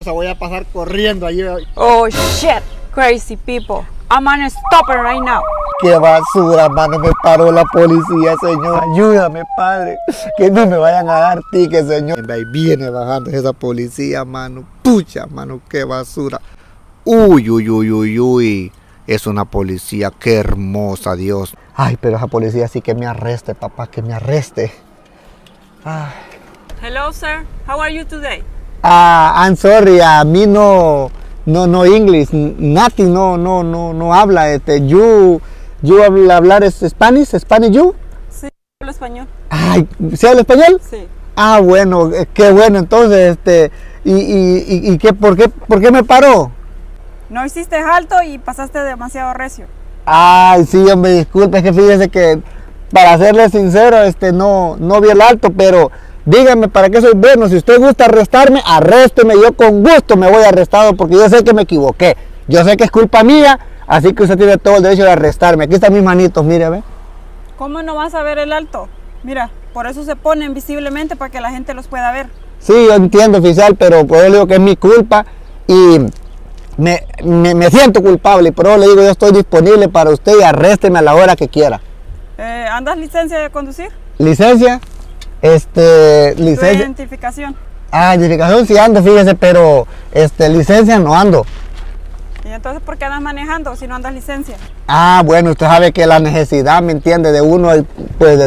cosa, voy a pasar corriendo allí. Oh shit, crazy people. I'm gonna stop it right now. ¡Qué basura, mano! Me paró la policía, señor. Ayúdame, padre. Que no me vayan a dar ticket, señor. Ahí viene bajando esa policía, mano. Pucha, mano, qué basura. Uy, uy, uy, uy, uy. Es una policía, qué hermosa, Dios. Ay, pero esa policía sí que me arreste, papá, que me arreste. Ay. Hello, sir. How are you today? I'm sorry, a mí no English, nothing, no habla, you hablar Spanish, you? Sí, hablo español. Ay, ¿se habla español? Sí. Ah, bueno, qué bueno, entonces, ¿y qué, por qué me paró? No hiciste alto y pasaste demasiado recio. Ay, sí, hombre, disculpe, es que fíjese que, para serle sincero, no vi el alto, pero dígame para qué soy bueno. Si usted gusta arrestarme, arrésteme. Yo con gusto me voy arrestado porque yo sé que me equivoqué. Yo sé que es culpa mía, así que usted tiene todo el derecho de arrestarme. Aquí están mis manitos, mire, ve. ¿Cómo no vas a ver el alto? Mira, por eso se ponen visiblemente para que la gente los pueda ver. Sí, yo entiendo, oficial, pero por eso le digo que es mi culpa y me siento culpable. Y por eso le digo, yo estoy disponible para usted y arrésteme a la hora que quiera. ¿Andas licencia de conducir? ¿Licencia? ¿Tu Licencia. identificación? Ah, identificación sí ando, fíjese, pero licencia no ando. ¿Y entonces por qué andas manejando si no andas licencia? Ah, bueno, usted sabe que la necesidad, ¿me entiende? De uno, pues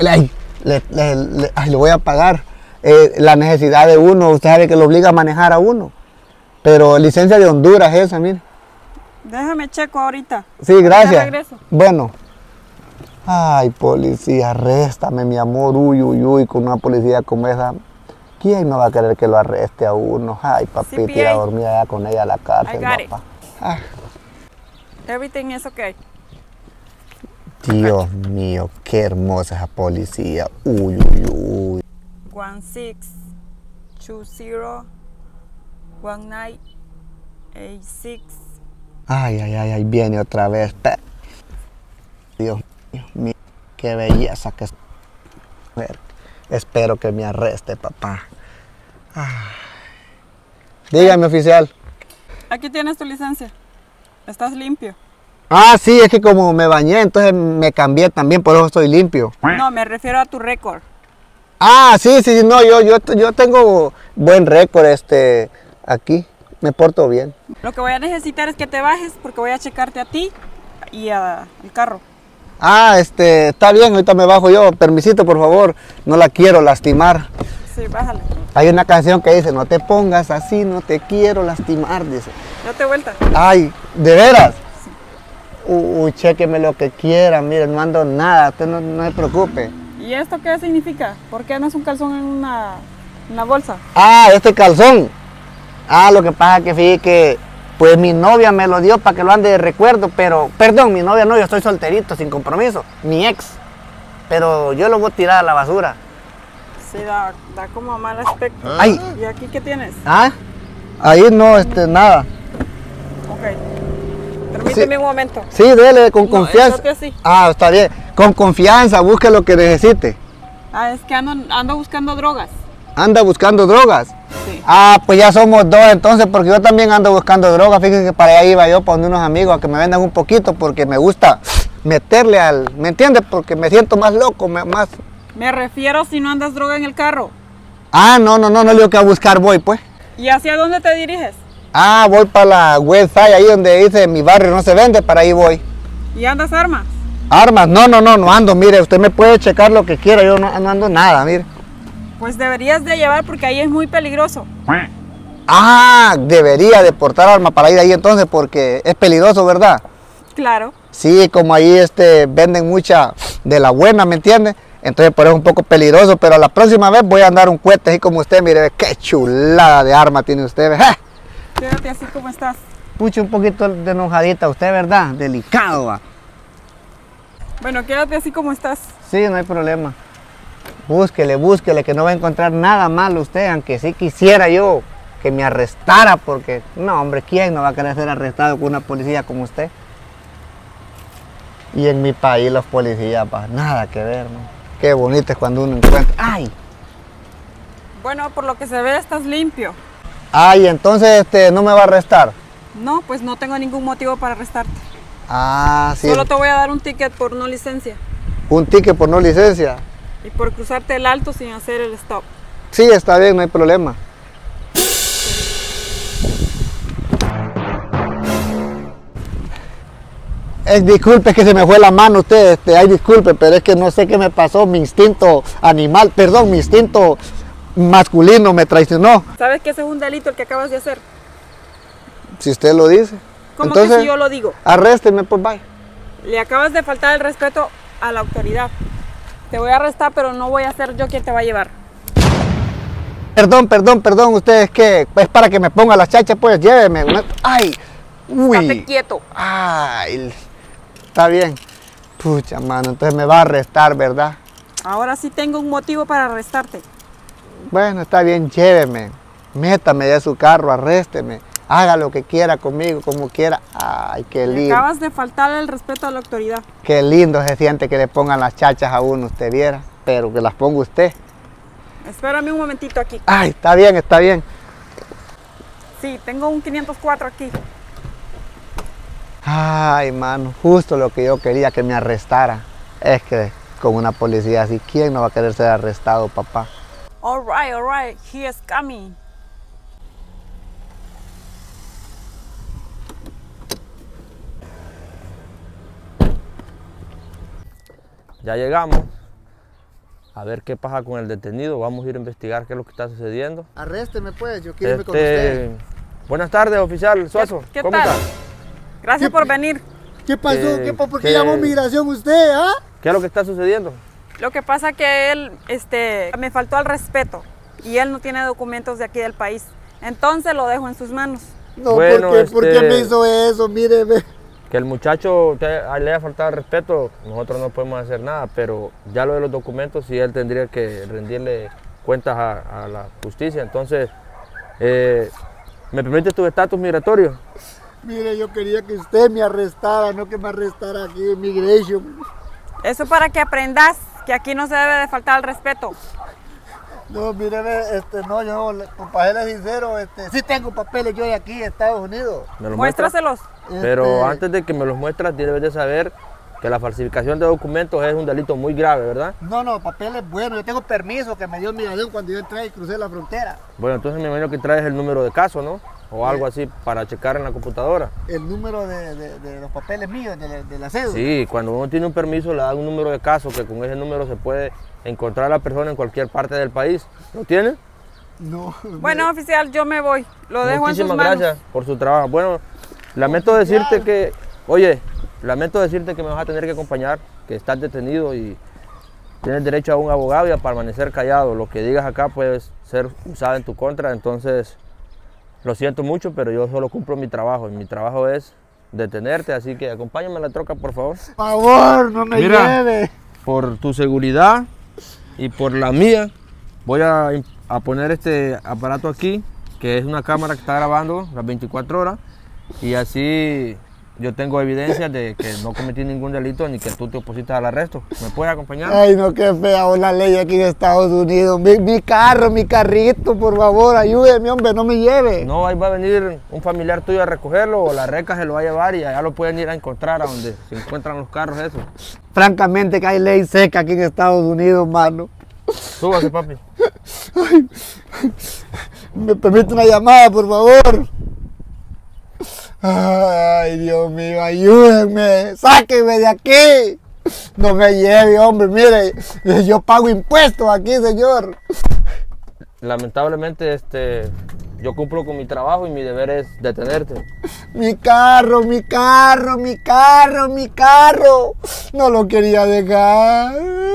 le voy a pagar. La necesidad de uno, usted sabe que lo obliga a manejar a uno. Pero licencia de Honduras esa, mire. Déjame checo ahorita. Sí, gracias. Ya regreso. Bueno. Ay, policía, arréstame, mi amor. Uy, uy, uy, con una policía como esa. ¿Quién no va a querer que lo arreste a uno? Ay, papita, ir a dormir allá con ella a la cárcel, papá. Ah. Everything is okay. Dios mío, qué hermosa esa policía. Uy, uy, uy. 16201986. Ay, ay, ay, ay, viene otra vez. Dios mío, qué belleza que es. Espero que me arreste, papá. Ay. Dígame, oficial. Aquí tienes tu licencia. Estás limpio. Ah, sí, es que como me bañé, entonces me cambié también, por eso estoy limpio. No, me refiero a tu récord. Ah, sí, no, yo tengo buen récord, aquí, me porto bien. Lo que voy a necesitar es que te bajes porque voy a checarte a ti y al carro. Ah, está bien, ahorita me bajo yo, permisito, por favor, no la quiero lastimar. Sí, bájale. Hay una canción que dice, no te pongas así, no te quiero lastimar, dice. Date vuelta. Ay, ¿de veras? Sí. Uy, chéqueme lo que quiera, mire, no ando nada, usted no se preocupe. ¿Y esto qué significa? ¿Por qué andas un calzón en una bolsa? Ah, este calzón. Ah, lo que pasa es que fíjate que, pues mi novia me lo dio para que lo ande de recuerdo, pero, perdón, mi novia no, yo estoy solterito, sin compromiso, mi ex. Pero yo lo voy a tirar a la basura. Sí, da como mal aspecto. Ay. ¿Y aquí qué tienes? Ah, ahí no, nada. Ok. Permíteme un momento. Sí, dele, con confianza. Así. Ah, está bien. Con confianza, busque lo que necesite. Ah, es que ando buscando drogas. ¿Anda buscando drogas? Sí. Ah, pues ya somos dos entonces, porque yo también ando buscando drogas. Fíjense que para allá iba yo, para unos amigos, a que me vendan un poquito, porque me gusta meterle al... ¿Me entiendes? Porque me siento más loco, más... Me refiero si no andas droga en el carro. Ah, no le digo que a buscar voy, pues. ¿Y hacia dónde te diriges? Ah, voy para la website, ahí donde dice mi barrio no se vende, para ahí voy. ¿Y andas armas? Armas, no ando, mire, usted me puede checar lo que quiera, yo no ando nada, mire. Pues deberías de llevar porque ahí es muy peligroso. Ah, debería de portar arma para ir ahí entonces porque es peligroso, ¿verdad? Claro. Sí, como ahí venden mucha de la buena, ¿me entiende? Entonces por eso es un poco peligroso, pero la próxima vez voy a andar un cohete así como usted, mire, qué chulada de arma tiene usted. ¡Ja! Quédate así como estás. Pucha, un poquito de enojadita usted, ¿verdad? Delicado, va. Bueno, quédate así como estás. Sí, no hay problema. Búsquele, que no va a encontrar nada malo usted, aunque sí quisiera yo que me arrestara, porque, no, hombre, ¿quién no va a querer ser arrestado con una policía como usted? Y en mi país los policías, nada que ver, ¿no? Qué bonito es cuando uno encuentra... ¡Ay! Bueno, por lo que se ve estás limpio. Ay, entonces no me va a arrestar. No, pues no tengo ningún motivo para arrestarte. Ah, sí. Solo te voy a dar un ticket por no licencia. Un ticket por no licencia. Y por cruzarte el alto sin hacer el stop. Sí, está bien, no hay problema. Disculpe que se me fue la mano usted, ay disculpe, pero es que no sé qué me pasó, mi instinto animal, perdón, mi instinto masculino me traicionó. ¿Sabes que ese es un delito el que acabas de hacer? Si usted lo dice. ¿Cómo Entonces, que si yo lo digo? Arrésteme, pues vaya. Le acabas de faltar el respeto a la autoridad. Te voy a arrestar, pero no voy a ser yo quien te va a llevar. Perdón, usted es que es para que me ponga la chacha, pues lléveme. Ay, uy. Estate quieto. Ay, está bien. Pucha, mano, entonces me va a arrestar, ¿verdad? Ahora sí tengo un motivo para arrestarte. Bueno, está bien, lléveme. Métame de su carro, arrésteme. Haga lo que quiera conmigo, como quiera. Ay, qué Le lindo. acabas de faltar el respeto a la autoridad. Qué lindo se siente que le pongan las chachas a uno, usted viera. Pero que las ponga usted. Espérame un momentito aquí. Ay, está bien, está bien. Sí, tengo un 504 aquí. Ay, mano, justo lo que yo quería que me arrestara. Es que con una policía así, ¿quién no va a querer ser arrestado, papá? All right, he is coming. Ya llegamos. A ver qué pasa con el detenido. Vamos a ir a investigar qué es lo que está sucediendo. Arrésteme pues, yo quiero irme con usted. Buenas tardes, oficial Suazo. ¿Qué ¿Cómo tal? está? Gracias por venir. ¿Qué pasó? ¿Por qué ¿qué- llamó migración usted, ah? ¿Qué es lo que está sucediendo? Lo que pasa que él, me faltó al respeto y él no tiene documentos de aquí del país. Entonces lo dejo en sus manos. No, Bueno, ¿por qué me hizo eso? Míreme. Que el muchacho le haya faltado el respeto, nosotros no podemos hacer nada, pero ya lo de los documentos, sí él tendría que rendirle cuentas a la justicia. Entonces, ¿me permite tu estatus migratorio? Mire, yo quería que usted me arrestara, no que me arrestara aquí en Migration. Eso para que aprendas que aquí no se debe de faltar al respeto. No, míreme, no, yo, para serle sincero, sí tengo papeles yo de aquí, de Estados Unidos. ¿Me los muestras? Muéstraselos. Pero antes de que me los muestras, debes de saber que la falsificación de documentos es un delito muy grave, ¿verdad? No, papeles buenos, yo tengo permiso que me dio migración cuando yo entré y crucé la frontera. Bueno, entonces me imagino que traes el número de caso, ¿no? O algo así para checar en la computadora. El número de los papeles míos, de la cédula. Sí, cuando uno tiene un permiso le dan un número de caso, que con ese número se puede encontrar a la persona en cualquier parte del país. ¿Lo tiene? No. Bueno, oficial, yo me voy. Lo dejo en sus Muchísimas manos. gracias por su trabajo. Bueno, lamento decirte que, lamento decirte que me vas a tener que acompañar, que estás detenido y tienes derecho a un abogado y a permanecer callado. Lo que digas acá puede ser usado en tu contra, entonces lo siento mucho, pero yo solo cumplo mi trabajo y mi trabajo es detenerte, así que acompáñame a la troca, por favor. Por favor, no me lleve. Por tu seguridad y por la mía, voy a poner este aparato aquí, que es una cámara que está grabando las 24 horas, y así yo tengo evidencia de que no cometí ningún delito ni que tú te opusiste al arresto. ¿Me puedes acompañar? Ay, no, qué fea la ley aquí en Estados Unidos. Mi carro, mi carrito, por favor, ayúdeme, hombre, no me lleve. No, ahí va a venir un familiar tuyo a recogerlo o la reca se lo va a llevar y allá lo pueden ir a encontrar a donde se encuentran los carros esos. Francamente que hay ley seca aquí en Estados Unidos, mano. Súbase, papi. ¿Me permite una llamada, por favor? Ay, Dios mío, ayúdenme, sáquenme de aquí. No me lleve, hombre, mire, yo pago impuestos aquí, señor. Lamentablemente, yo cumplo con mi trabajo y mi deber es detenerte. Mi carro, mi carro, mi carro, mi carro. No lo quería dejar.